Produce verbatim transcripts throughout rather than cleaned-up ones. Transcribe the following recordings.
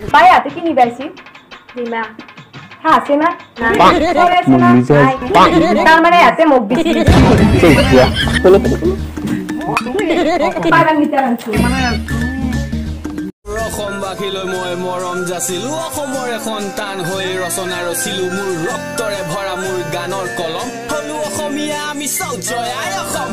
পাই আতে কি নিবাইছি দিমা হ্যাঁ আছে না তার মানে এতে মুখ দিছি পাইবাং নিতে আনছো অসমবাসীলৈ মই মৰম যাচিলো অসমৰ এখন টান হৈ ৰচনা ৰচিলো মোৰ ৰক্তৰে ভৰা মোৰ গানৰ কলম হলো অসমীয়া আমি চাও জয় আই অসম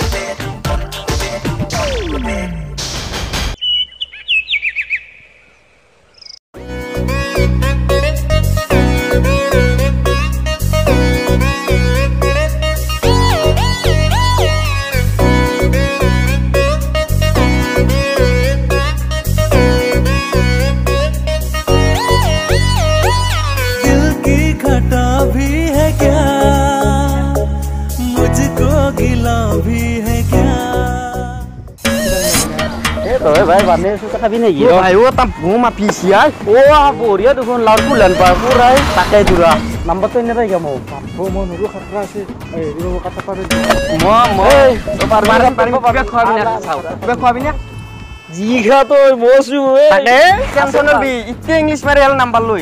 भाई बाने सुka tapi nih gitu. Ayo tampung ma pisia. Wah, boria tuh kan laut bulan baru rai pakai dura. Nampak tuh ini rai kamu. Tampung mau nuru kata sih. Eh, ini mau kata pada. Mau mau. Paru-paru paru paru kau bina tahu. Kau bina. Jika tuh mosu. Pakai. Yang sono bi. Itu English Marial nambah loh.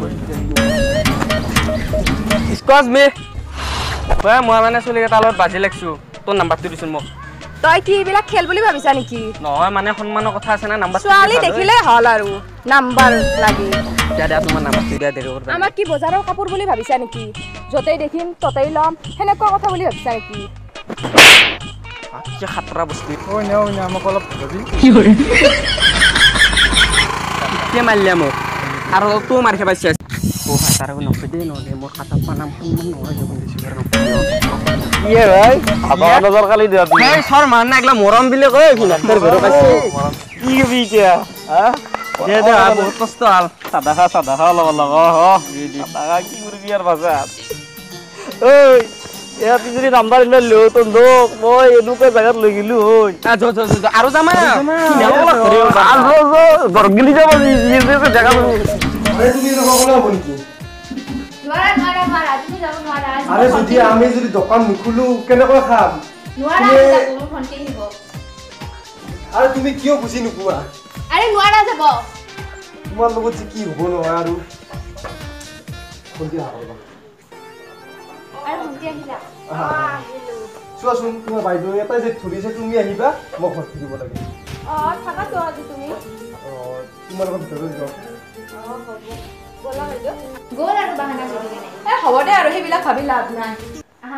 Excuse me. Wah, mau mana sulit kita laut baju leksu. Tuh nambah tuh di sini mau. তই কি বিলা খেল বুলি ভাবিছা নেকি নহয় মানে সম্মানৰ কথা আছে না নাম্বাৰ ছোৱালী দেখিলে হল আৰু নাম্বাৰ লাগি দাদা তোমাৰ নাম্বাৰ দিয়া দেৰি কৰবা আমাক কি বজাৰৰ কাপোৰ বুলি ভাবিছা নেকি যতেই দেখিম ততেই লম হেনেকুৱা কথা বুলি ভাবিছা নেকি কি খাতৰা বস্তু ঐ নেও নে আমাক অলপ ভাবি কি কৰে কে মাৰিলে মোক আৰু তো মাৰি খাইছে ও হাতাৰও নপদে নহলে মোৰ খাতা পানাম সম্মান নহয় যখন দিছি আৰু ইয়ে ভাই আবা নজর খালি দিয়া তুমি এই সর মান না একলা মরম বিলে কই ফিনাক্টর ঘর পাইছে কি বিটা হ্যাঁ দে দে বহুত কষ্ট আল সাদা খা সাদা খা লগ লগ হ সাদা কি করবি আর বাজার ওই এ পিছরি নাম্বার লইলো তো লোক মই এনুকে জায়গাত লই গিলু হই আ জ জ জ আৰু জামা কিনাওলা করে আল জ জ গরগলি যাব এই যে জায়গা আরে তুমি নকলা বলকি নোয়ারা নোয়ারা মারা তুমি যাব নোয়ারা আরে যদি আমি যদি দোকান নুখুলু কেনেকৈ খাম নোয়ারা যাব ফোনকে নিব আরে তুমি কিয় বুজি নুকুয়া আরে নোয়ারা যাব তোমাৰ লগত কি হ'ব নহয় আৰু ফোনটি হাৰবা আরে ফোনটি আহিলা চোৱাচোন তোমাৰ বাইদেউ এটা যে ধৰিছে তুমি আহিবা মই ঘৰত দিব লাগে অ থাকা তো আজি তুমি অ তোমাৰ লগত ভিতৰত যাও অ হ'ব বলা বাইদেউ গোল আৰু বাহানা কৰি কেনে এ হ'ব দে আৰু হেবিলা ভাবি লাভ নাই আহা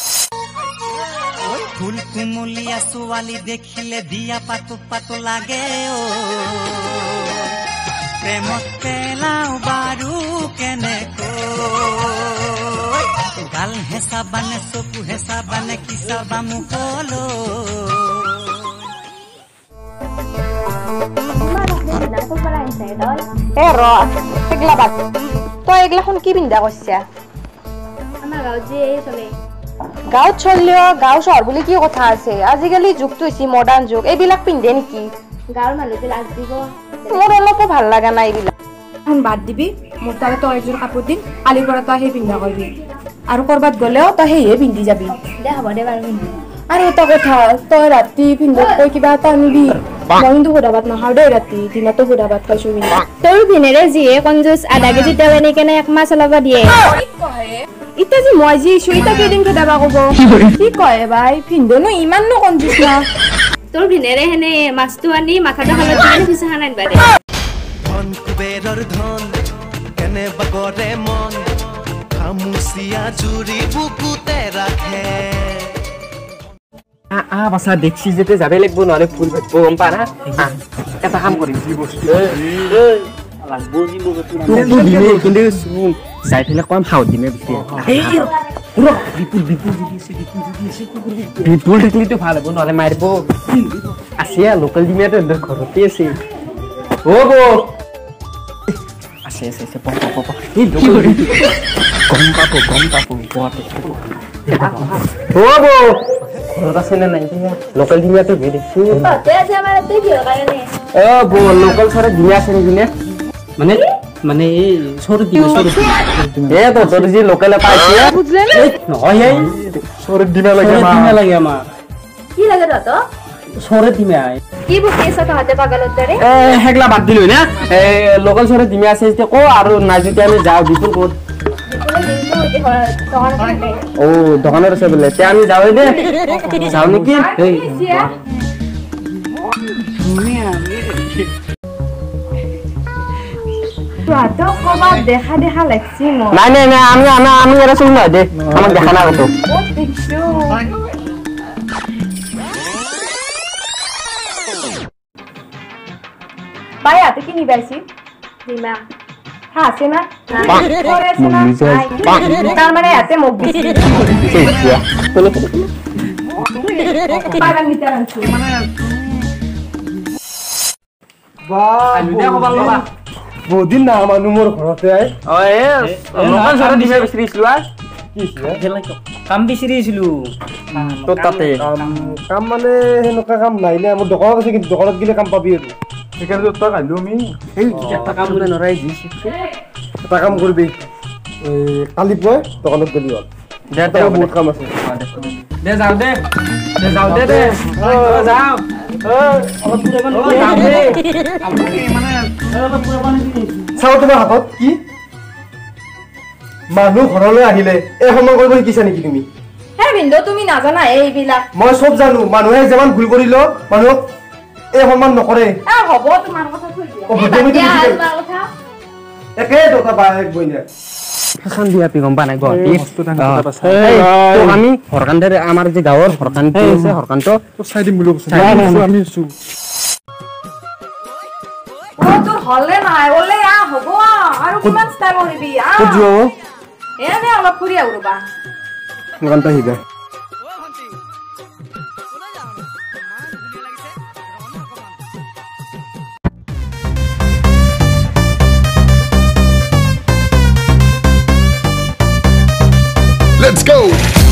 ফুল কুমলিয়া ছোৱালী দেখিলে বিয়া পাতো পাতো লাগে ও প্ৰেমত পেলাও বাৰু কেনেকৈ গাল হেঁচা বানে চকু হেঁচা বানে কিছা বামু কলো এ ৰ এগলা বাদ তই এগলাখন কি পিন্ধা কৈছা আমাৰ গাঁৱত যে এই চলে গাঁৱত চলিও গাঁও চহৰ বুলি কি কথা আছে আজিকালি যুগটো হৈছে মডাৰ্ণ যুগ এইবিলাক পিন্ধে নেকি গাঁৱৰ মানুহটো লাজ দিব মোৰ অলপো ভাল লগা নাই এইবিলাক এখন বাদ দিবি মোৰ তাৰে তই এযোৰ কাপোৰ দিম কালিৰ পৰা তই সেই পিন্ধা কৰিবি আৰু কৰবাত গ'লেও তই সেয়ে পিন্ধি যাবি দে হ'ব দে বাৰু পিন্ধি আৰু এটা কথা তই ৰাতি পিন্ধত কৈ কিবা এটা আনিবি মই কিন্তু সুধা ভাত নাখাওঁ দেই ৰাতি দিনতো সুধা ভাত খাইছো কিন্তু তোৰ ভিনেৰে যিয়ে কঞ্জুচ আধা কেজি তেল আনি কেনে এক মাছ চলাব দিয়ে ইতা যে মই যি ইছো ইতা কেইদিন খেদাবা ক'ব কি কয় ভাই ভিন্দনো ইমাননো কঞ্জুচ না তোৰ ভিনেৰে হেনে মাছটো আনি মাথাটা খালত দিলে পিছা খান আনবা দে ধন কুবেৰৰ ধন কেনে বাগৰে মন খামুচিয়া জুৰি বুকুতে ৰাখে আ বাসা দেখছি যেতে যাবে লাগবো নহলে ফুল ভাজবো গম পা না এটা কাম করি কি বস্তু এই লাগবো কি বস্তু তো দিনে কিন্তু শুন যাই ফেলে কম খাও দিনে বিতে এই পুরো বিপুল বিপুল দিছে বিপুল দিছে বিপুল দেখলি তো ভালো নহলে মারবো আছে লোকাল দিনে তো ঘরতে আছে ও গো আছে আছে আছে পপ পপ এই লোকাল গম পাপো গম পাপো বটে ও গো ঘৰত আছে না নাই লোকাল দিমিয়াটো ভি দেখছি তে আছে আমাৰ তে কি কাৰণে ও বো লোকাল সরে দিমিয়া আছে নে মানে মানে এই সরে দিমিয়া সরে এ তো তোর যে লোকালে পাইছি বুঝলে না নহয় এই সরে দিমিয়া লাগে মা দিমিয়া লাগে মা কি লাগে তো চৰে দিমে আই কি বকি আছ তহঁতে পাগলৰ দৰে এ হেগলা বাদ দিলো না এ লোকেল চৰে দিমে আছে এতিয়া কো আৰু নাই যদি আমি যাও বিপুল ক'ত ও দোকানত আছে বলে তে আমি যাও দে যাও নেকি এই তো কবা দেখা দেখা লাগছি মো নাই নাই নাই আমি আমি আমি এরা শুন না দে আমাক দেখা না কত ও দেখছো পাই আতে কি নিবাইছি দিমা হ্যাঁ আছে না পরে আছে না তার মানে আতে মুখ দিছি পাগা নিতে আনছো মানে বা আলু দে কবাল লবা বহুদিন না মানুহ মোৰ ঘৰতে আই ও এ লোকেল চৰে দিমে বিচৰিছিলো আ কি কাম বিচৰিছিলো তো তাতে কাম মানে সেনেকুৱা কাম নাই নে মোৰ দোকানত আছে কিন্তু দোকানত গেলে কাম পাবি আৰু সেইকাৰণে তই কাইলো আমি এই একটা কাম করে নৰাই দিছি এটা কাম কৰিবি এই কালি পুৱাই দোকানত গলি হ'ল দে তই বহুত কাম আছে দে যাও দে দে যাও দে দে যাও অলপ পুৰাবান যাও দে মানে অলপ পুৰাবান চাও তোমাৰ হাতত কি মানুহ ঘৰলৈ আহিলে এই সময় কৰিব শিকিছা নেকি তুমি হে বিন্দু তুমি নাজানা এইবিলাক মই সব জানো মানুহে যিমান ভুল কৰিলো মানুহক এই সন্মান নকৰে আ হ'ব তোমাৰ কথা থৈ দিয়া অ তুমি তোমাৰ কথা একে দোকা বায়েক বইনে এখন দিয়া পি গম পা নাই গুৱাহাটী তো আমি হৰকান্দের আমাৰ যে গাঁৱৰ হৰকান্তি আছে হৰকান্ত তো চাই দিম বুলি কৈছো আমি আছো ও তোৰ হলে নাই ওলে আ হ'ব আৰু কিমান ষ্টাইল কৰিবি আ ক'ত যোৱা এনে অলপ ফুৰি আউ ৰবা গন্তা হিবা Let's go.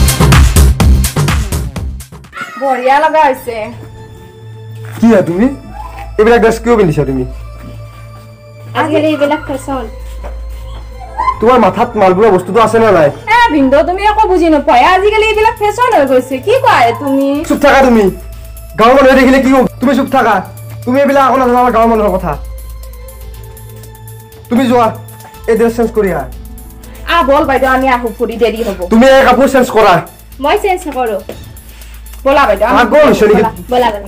বঢ়িয়া লগা হৈছে কি হা তুমি এইবিলাক ড্ৰেছ কিয় পিন্ধিছা তুমি আজিকালি এইবিলাক ফেশ্বন তোমাৰ মাথাত মালবোৰা বস্তুটো আছে না নাই এ বিন্দু তুমি একো বুজি নপায় আজিকালি এইবিলাক ফেশ্বন হৈ গৈছে কি কয় তুমি চুপ থাকা তুমি গাঁৱৰ মানুহে দেখিলে কি হ'ব তুমি চুপ থাকা তুমি এইবিলাক আকৌ নাজানা আমাৰ গাঁৱৰ মানুহৰ কথা তুমি যোৱা এই ড্ৰেছ চেঞ্জ কৰি আহা আ বল বাইদেউ আমি আহো ফুৰি দেৰি হ'ব তুমি এই কাপোৰ চেঞ্জ কৰা মই চেঞ্জ নকৰো বলা বাইদেউ আগৰ হৈছে নেকি? বলা বলা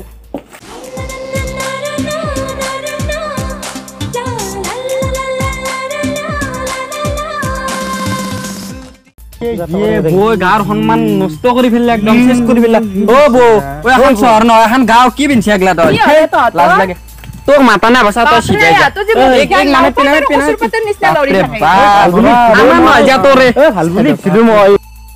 ये बो गार সম্মান নষ্ট কৰি ফেললে একদম শেষ কৰি ফেললা ও বো ও এখন শহর নয় এখন গাঁও কি বিনছি আগলা তই লাজ লাগে তোক মাতা না ভাষা তই শিখাই যা এক এক নামে পিনামে পিনামে কসুরপতের নিচনা লৰি থাকে আমার নয় যা তোরে ভাল বুলি ছিলু মই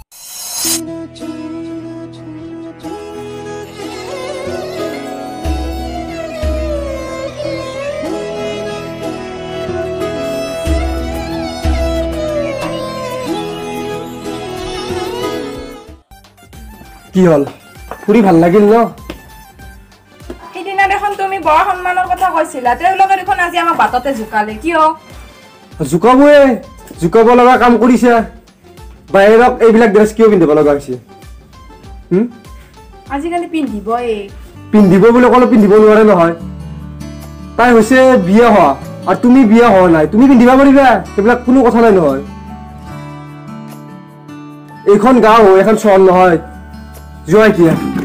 কি হল ফুৰি ভাল লাগিল ন সেইদিনা দেখোন তুমি বৰ সন্মানৰ কথা কৈছিলা তেওঁলোকে দেখোন আজি আমাক বাটতে জুকালে কিয় জুকাবয়ে জুকাব লগা কাম কৰিছে বাহিৰক এইবিলাক ড্ৰেছ কিয় পিন্ধিব লগা হৈছে হুম আজিকালি পিন্ধিবই পিন্ধিব বুলি ক'লে পিন্ধিব নোৱাৰে নহয় তাই হৈছে বিয়া হোৱা আৰু তুমি বিয়া হোৱা নাই তুমি পিন্ধিব পাৰিবা এইবিলাক কোনো কথা নাই নহয় এইখন গাঁও এখন চহৰ নহয় যোৱা এতিয়া